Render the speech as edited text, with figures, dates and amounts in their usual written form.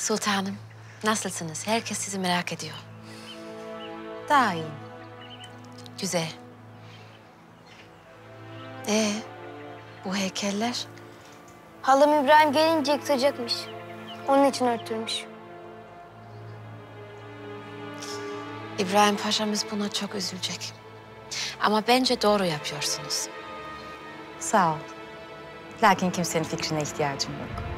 Sultanım, nasılsınız? Herkes sizi merak ediyor. Daha iyi. Güzel. Bu heykeller? Halam İbrahim gelince yıkılacakmış. Onun için örtülmüş. İbrahim Paşa'mız buna çok üzülecek. Ama bence doğru yapıyorsunuz. Sağ ol. Lakin kimsenin fikrine ihtiyacım yok.